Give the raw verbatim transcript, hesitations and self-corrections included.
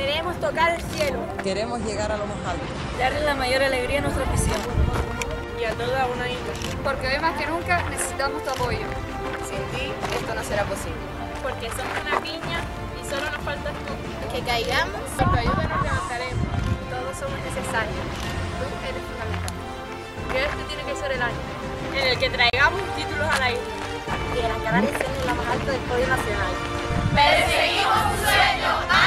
Queremos tocar el cielo. Queremos llegar a lo más alto. Darle la mayor alegría a nuestra afición. Y a toda una isla. Porque hoy más que nunca necesitamos tu apoyo. Sin ti esto no será posible. Porque somos una piña y solo nos faltas tú. Que caigamos, con tu ayuda nos levantaremos. Todos somos necesarios. Tú eres fundamental. Que este tiene que ser el año en el que traigamos títulos a la isla. Y en ganar el cielo en la más alta del podio nacional. Perseguimos un sueño.